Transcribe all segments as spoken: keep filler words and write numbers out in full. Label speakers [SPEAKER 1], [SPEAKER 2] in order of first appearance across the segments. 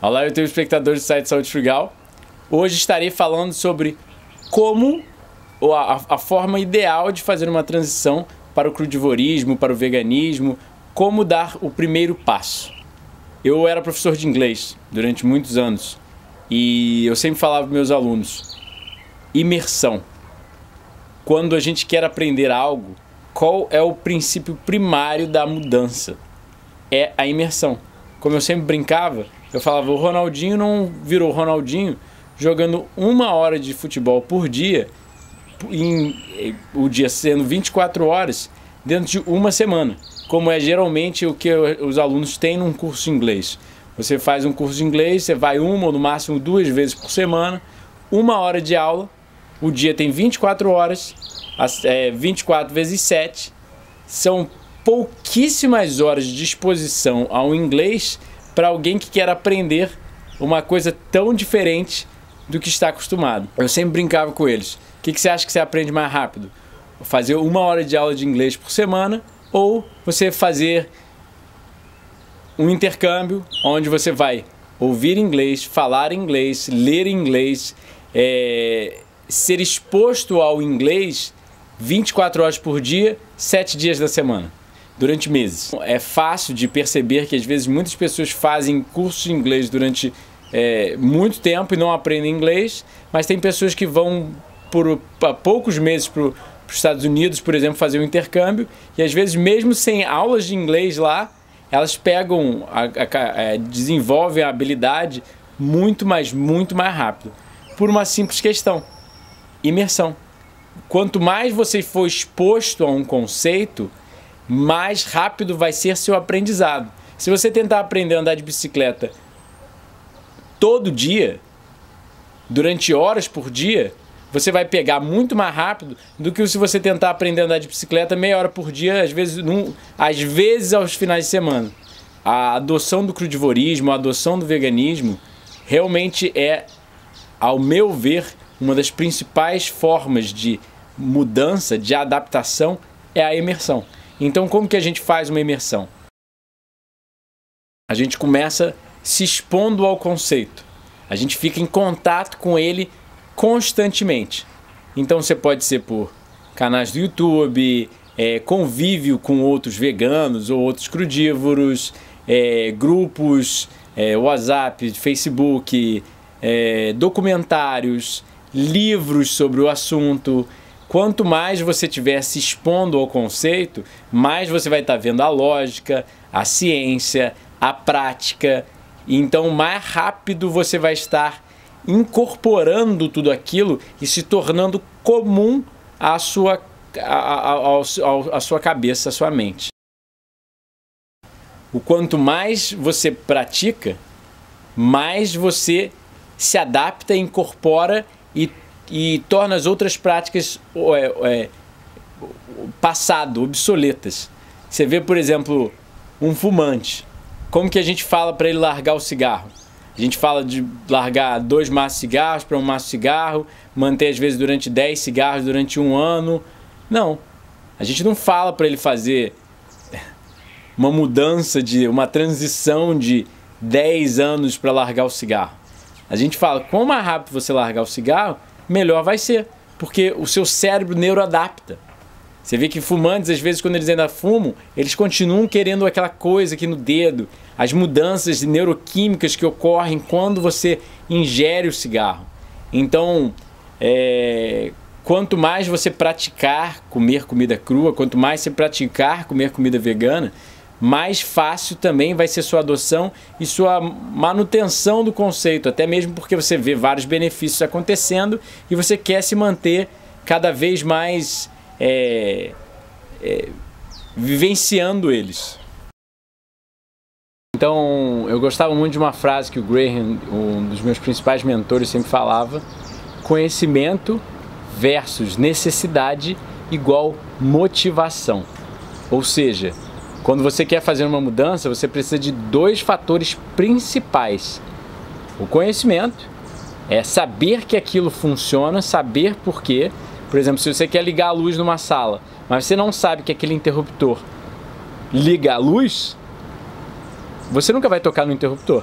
[SPEAKER 1] Olá, YouTube espectadores do site Saúde Frugal. Hoje estarei falando sobre como a, a forma ideal de fazer uma transição para o crudivorismo, para o veganismo, como dar o primeiro passo. Eu era professor de inglês durante muitos anos e eu sempre falava para meus alunos: imersão. Quando a gente quer aprender algo, qual é o princípio primário da mudança? É a imersão. Como eu sempre brincava, eu falava, o Ronaldinho não virou Ronaldinho jogando uma hora de futebol por dia, em, o dia sendo vinte e quatro horas, dentro de uma semana, como é geralmente o que os alunos têm num curso de inglês. Você faz um curso de inglês, você vai uma ou no máximo duas vezes por semana, uma hora de aula, o dia tem vinte e quatro horas, é, vinte e quatro vezes sete, são pouquíssimas horas de exposição ao inglês para alguém que quer aprender uma coisa tão diferente do que está acostumado. Eu sempre brincava com eles: o que, que você acha que você aprende mais rápido? Fazer uma hora de aula de inglês por semana ou você fazer um intercâmbio onde você vai ouvir inglês, falar inglês, ler inglês, é, ser exposto ao inglês vinte e quatro horas por dia, sete dias da semana, durante meses. É fácil de perceber que às vezes muitas pessoas fazem cursos de inglês durante é, muito tempo e não aprendem inglês, mas tem pessoas que vão por poucos meses para os Estados Unidos, por exemplo, fazer um intercâmbio, e às vezes mesmo sem aulas de inglês lá, elas pegam, a, a, a, desenvolvem a habilidade muito mais, muito mais rápido, por uma simples questão: imersão. Quanto mais você for exposto a um conceito, mais rápido vai ser seu aprendizado. Se você tentar aprender a andar de bicicleta todo dia, durante horas por dia, você vai pegar muito mais rápido do que se você tentar aprender a andar de bicicleta meia hora por dia, às vezes, num, às vezes aos finais de semana. A adoção do crudivorismo, a adoção do veganismo, realmente é, ao meu ver, uma das principais formas de mudança, de adaptação, é a imersão. Então, como que a gente faz uma imersão? A gente começa se expondo ao conceito. A gente fica em contato com ele constantemente. Então, você pode ser por canais do YouTube, é, convívio com outros veganos ou outros crudívoros, é, grupos, é, WhatsApp, Facebook, é, documentários, livros sobre o assunto. Quanto mais você estiver se expondo ao conceito, mais você vai estar vendo a lógica, a ciência, a prática. Então, mais rápido você vai estar incorporando tudo aquilo e se tornando comum à sua, à, à, à, à sua cabeça, à sua mente. O quanto mais você pratica, mais você se adapta, incorpora e e torna as outras práticas é, é, passado, obsoletas. Você vê, por exemplo, um fumante. Como que a gente fala para ele largar o cigarro? A gente fala de largar dois maços de cigarros para um maço de cigarro, manter às vezes durante dez cigarros durante um ano. Não, a gente não fala para ele fazer uma mudança, de uma transição de dez anos para largar o cigarro. A gente fala, quanto mais rápido você largar o cigarro, melhor vai ser, porque o seu cérebro neuroadapta. Você vê que fumantes, às vezes, quando eles ainda fumam, eles continuam querendo aquela coisa aqui no dedo, as mudanças neuroquímicas que ocorrem quando você ingere o cigarro. Então, é, quanto mais você praticar comer comida crua, quanto mais você praticar comer comida vegana, mais fácil também vai ser sua adoção e sua manutenção do conceito, até mesmo porque você vê vários benefícios acontecendo e você quer se manter cada vez mais é, é, vivenciando eles. Então, eu gostava muito de uma frase que o Graham, um dos meus principais mentores, sempre falava: conhecimento versus necessidade igual motivação. Ou seja, quando você quer fazer uma mudança, você precisa de dois fatores principais. O conhecimento é saber que aquilo funciona, saber por quê. Por exemplo, se você quer ligar a luz numa sala, mas você não sabe que aquele interruptor liga a luz, você nunca vai tocar no interruptor.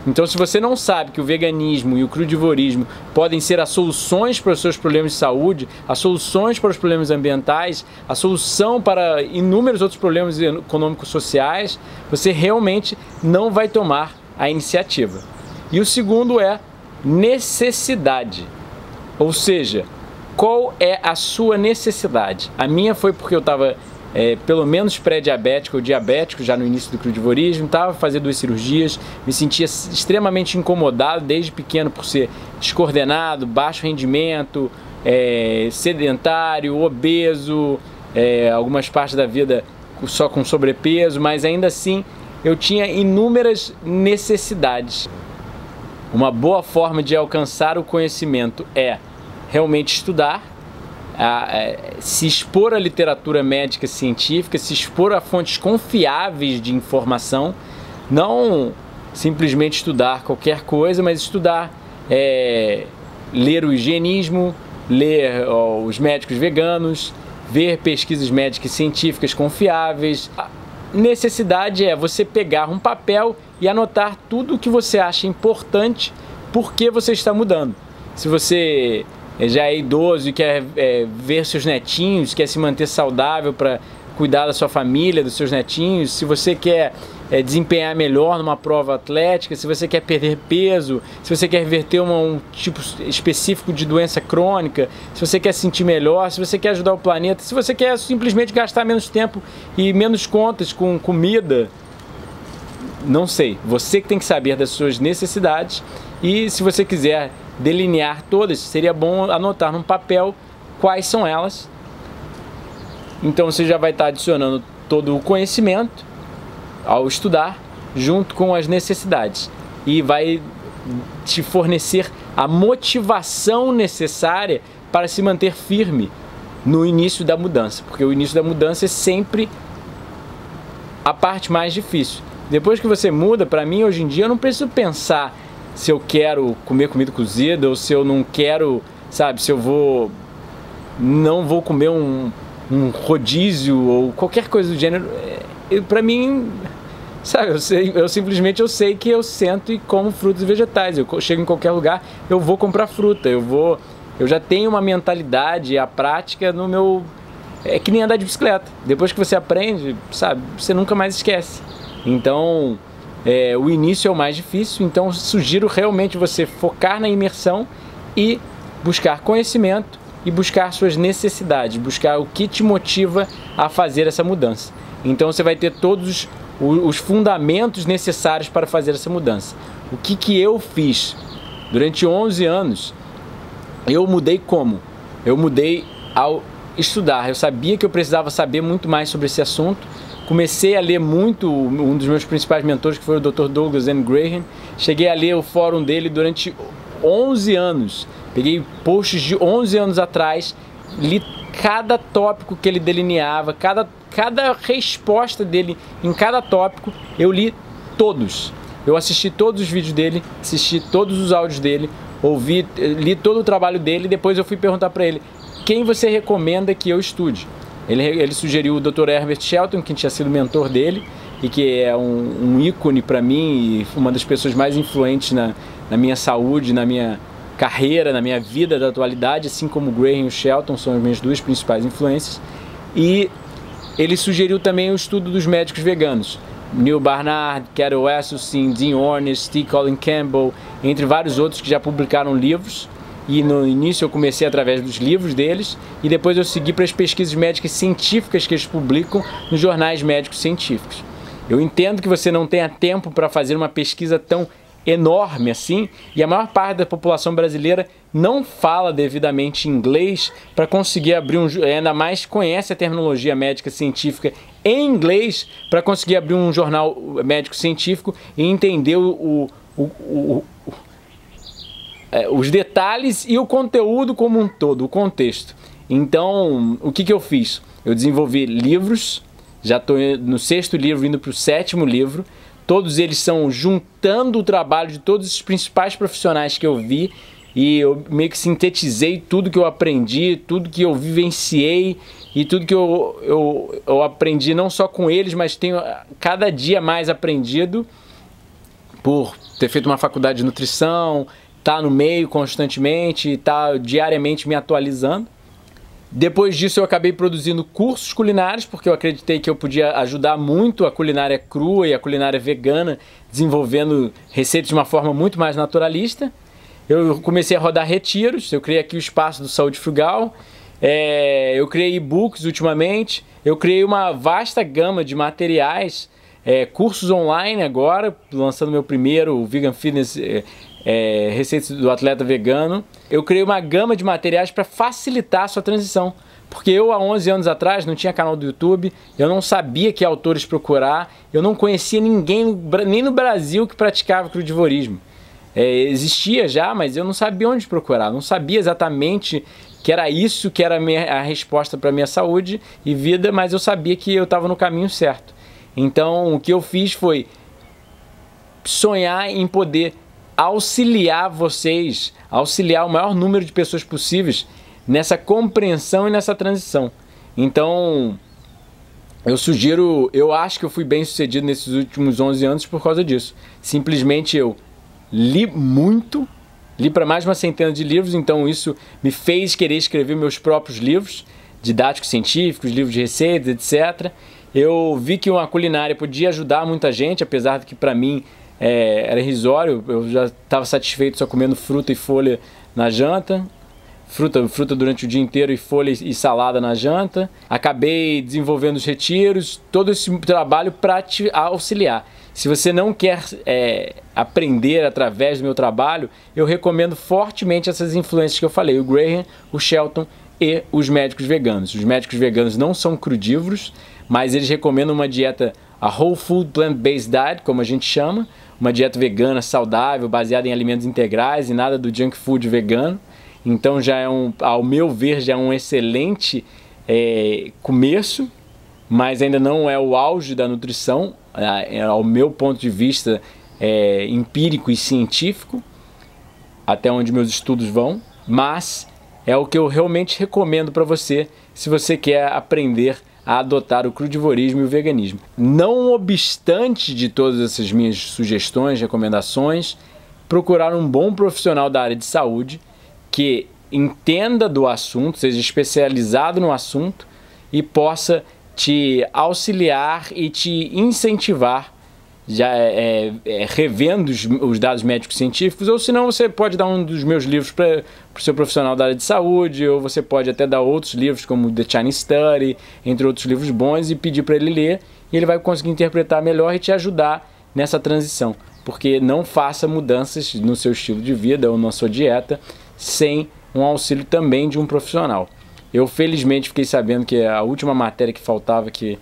[SPEAKER 1] Então, se você não sabe que o veganismo e o crudivorismo podem ser as soluções para os seus problemas de saúde, as soluções para os problemas ambientais, a solução para inúmeros outros problemas econômicos sociais, você realmente não vai tomar a iniciativa. E o segundo é necessidade. Ou seja, qual é a sua necessidade? A minha foi porque eu estava É, pelo menos pré-diabético ou diabético já no início do crudivorismo, estava fazendo duas cirurgias, me sentia extremamente incomodado desde pequeno por ser descoordenado, baixo rendimento, é, sedentário, obeso, é, algumas partes da vida só com sobrepeso, mas ainda assim eu tinha inúmeras necessidades. Uma boa forma de alcançar o conhecimento é realmente estudar, A, a, se expor à literatura médica científica, se expor a fontes confiáveis de informação, não simplesmente estudar qualquer coisa, mas estudar, é, ler o higienismo, ler ó, os médicos veganos, ver pesquisas médicas científicas confiáveis. A necessidade é você pegar um papel e anotar tudo o que você acha importante, porque você está mudando. Se você já é idoso e quer é, ver seus netinhos, quer se manter saudável para cuidar da sua família, dos seus netinhos, se você quer é, desempenhar melhor numa prova atlética, se você quer perder peso, se você quer reverter uma, um tipo específico de doença crônica, se você quer se sentir melhor, se você quer ajudar o planeta, se você quer simplesmente gastar menos tempo e menos contas com comida, não sei, você que tem que saber das suas necessidades. E se você quiser delinear todas, seria bom anotar num papel quais são elas. Então você já vai estar adicionando todo o conhecimento ao estudar, junto com as necessidades, e vai te fornecer a motivação necessária para se manter firme no início da mudança, porque o início da mudança é sempre a parte mais difícil. Depois que você muda, para mim hoje em dia eu não preciso pensar se eu quero comer comida cozida ou se eu não quero, sabe, se eu vou não vou comer um, um rodízio ou qualquer coisa do gênero. Para mim, sabe, eu, sei, eu simplesmente eu sei que eu sento e como frutas e vegetais. Eu chego em qualquer lugar, eu vou comprar fruta, eu vou, eu já tenho uma mentalidade, a prática no meu, é que nem andar de bicicleta. Depois que você aprende, sabe, você nunca mais esquece. Então, É, o início é o mais difícil, então sugiro realmente você focar na imersão e buscar conhecimento e buscar suas necessidades, buscar o que te motiva a fazer essa mudança. Então você vai ter todos os, os fundamentos necessários para fazer essa mudança. O que, que eu fiz? Durante onze anos, eu mudei como? Eu mudei ao estudar. Eu sabia que eu precisava saber muito mais sobre esse assunto. Comecei a ler muito, um dos meus principais mentores, que foi o doutor Douglas M. Graham. Cheguei a ler o fórum dele durante onze anos. Peguei posts de onze anos atrás, li cada tópico que ele delineava, cada, cada resposta dele em cada tópico, eu li todos. Eu assisti todos os vídeos dele, assisti todos os áudios dele, ouvi, li todo o trabalho dele, e depois eu fui perguntar para ele, quem você recomenda que eu estude? Ele, ele sugeriu o doutor Herbert Shelton, que tinha sido mentor dele e que é um, um ícone para mim e uma das pessoas mais influentes na, na minha saúde, na minha carreira, na minha vida da atualidade, assim como o Graham e o Shelton são as minhas duas principais influências. E ele sugeriu também o estudo dos médicos veganos, Neil Barnard, Carol Esselstyn, Dean Ornish, T. Colin Campbell, entre vários outros que já publicaram livros. E no início eu comecei através dos livros deles e depois eu segui para as pesquisas médicas científicas que eles publicam nos jornais médicos científicos. Eu entendo que você não tenha tempo para fazer uma pesquisa tão enorme assim, e a maior parte da população brasileira não fala devidamente inglês para conseguir abrir um, ainda mais conhece a terminologia médica científica em inglês para conseguir abrir um jornal médico científico e entender o, o, o, o os detalhes e o conteúdo como um todo, o contexto. Então, o que, que eu fiz? Eu desenvolvi livros, já estou no sexto livro, indo para o sétimo livro. Todos eles são juntando o trabalho de todos os principais profissionais que eu vi e eu meio que sintetizei tudo que eu aprendi, tudo que eu vivenciei e tudo que eu, eu, eu aprendi não só com eles, mas tenho cada dia mais aprendido por ter feito uma faculdade de nutrição, estar tá no meio constantemente, estar tá diariamente me atualizando. Depois disso eu acabei produzindo cursos culinários, porque eu acreditei que eu podia ajudar muito a culinária crua e a culinária vegana, desenvolvendo receitas de uma forma muito mais naturalista. Eu comecei a rodar retiros, eu criei aqui o espaço do Saúde Frugal, é, eu criei e-books ultimamente, eu criei uma vasta gama de materiais, é, cursos online agora, lançando meu primeiro, o Vegan Fitness, é, é, receitas do atleta vegano. Eu criei uma gama de materiais para facilitar a sua transição, porque eu há onze anos atrás não tinha canal do YouTube, eu não sabia que autores procurar, eu não conhecia ninguém, nem no Brasil, que praticava crudivorismo. É, existia já, mas eu não sabia onde procurar, não sabia exatamente que era isso que era a, minha, a resposta para a minha saúde e vida, mas eu sabia que eu estava no caminho certo. Então o que eu fiz foi sonhar em poder auxiliar vocês, auxiliar o maior número de pessoas possíveis nessa compreensão e nessa transição. Então eu sugiro, eu acho que eu fui bem sucedido nesses últimos onze anos por causa disso. Simplesmente eu li muito, li para mais de uma centena de livros, então isso me fez querer escrever meus próprios livros, didáticos científicos, livros de receitas, etcétera. Eu vi que uma culinária podia ajudar muita gente, apesar de que para mim é, era irrisório, eu já estava satisfeito só comendo fruta e folha na janta, fruta, fruta durante o dia inteiro e folha e salada na janta. Acabei desenvolvendo os retiros, todo esse trabalho para te auxiliar. Se você não quer é, aprender através do meu trabalho, eu recomendo fortemente essas influências que eu falei, o Graham, o Shelton e os médicos veganos. Os médicos veganos não são crudívoros, mas eles recomendam uma dieta, a Whole Food Plant-Based Diet, como a gente chama, uma dieta vegana saudável, baseada em alimentos integrais e nada do junk food vegano. Então já é um, ao meu ver, já é um excelente é, começo, mas ainda não é o auge da nutrição, ao meu ponto de vista é, empírico e científico, até onde meus estudos vão, mas é o que eu realmente recomendo para você se você quer aprender a adotar o crudivorismo e o veganismo. Não obstante de todas essas minhas sugestões, recomendações, procurar um bom profissional da área de saúde que entenda do assunto, seja especializado no assunto e possa te auxiliar e te incentivar, já é, é, revendo os, os dados médicos científicos, ou senão você pode dar um dos meus livros para o seu profissional da área de saúde, ou você pode até dar outros livros como The Chinese Study, entre outros livros bons, e pedir para ele ler, e ele vai conseguir interpretar melhor e te ajudar nessa transição, porque não faça mudanças no seu estilo de vida ou na sua dieta sem um auxílio também de um profissional. Eu felizmente fiquei sabendo que a última matéria que faltava, que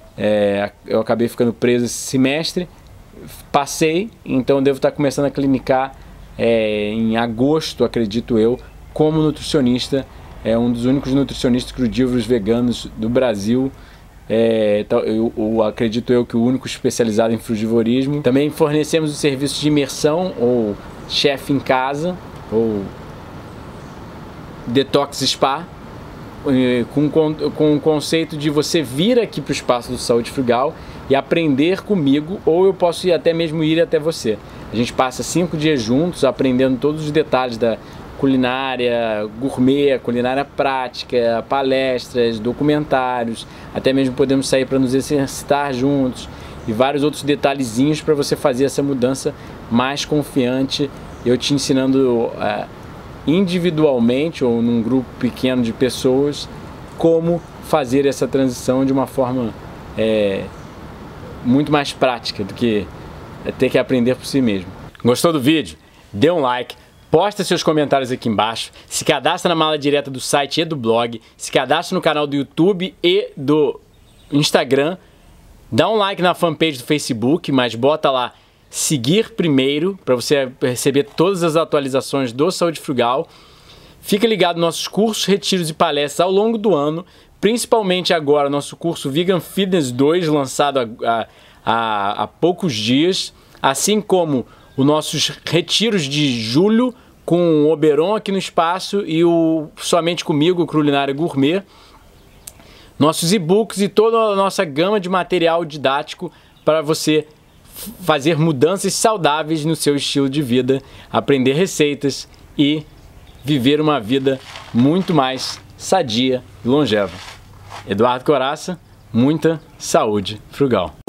[SPEAKER 1] é, eu acabei ficando preso esse semestre, passei, então devo estar começando a clinicar é, em agosto, acredito eu, como nutricionista, é um dos únicos nutricionistas crudívoros veganos do Brasil. É, eu, eu acredito eu que o único especializado em crudivorismo. Também fornecemos o serviço de imersão, ou chefe em casa, ou detox spa, com, com o conceito de você vir aqui para o espaço do Saúde Frugal e aprender comigo, ou eu posso ir até mesmo ir até você. A gente passa cinco dias juntos aprendendo todos os detalhes da culinária gourmet, culinária prática, palestras, documentários, até mesmo podemos sair para nos exercitar juntos e vários outros detalhezinhos para você fazer essa mudança mais confiante, eu te ensinando uh, individualmente ou num grupo pequeno de pessoas como fazer essa transição de uma forma é, muito mais prática do que ter que aprender por si mesmo. Gostou do vídeo? Dê um like, posta seus comentários aqui embaixo, se cadastra na mala direta do site e do blog, se cadastra no canal do YouTube e do Instagram, dá um like na fanpage do Facebook, mas bota lá seguir primeiro, para você receber todas as atualizações do Saúde Frugal. Fica ligado nos nossos cursos, retiros e palestras ao longo do ano, principalmente agora nosso curso Vegan Fitness dois, lançado há, há, há poucos dias, assim como os nossos retiros de julho com o Oberon aqui no espaço e o Somente Comigo, o Culinária Gourmet, nossos e-books e toda a nossa gama de material didático para você fazer mudanças saudáveis no seu estilo de vida, aprender receitas e viver uma vida muito mais sadia e longeva. Eduardo Coraça, muita saúde frugal.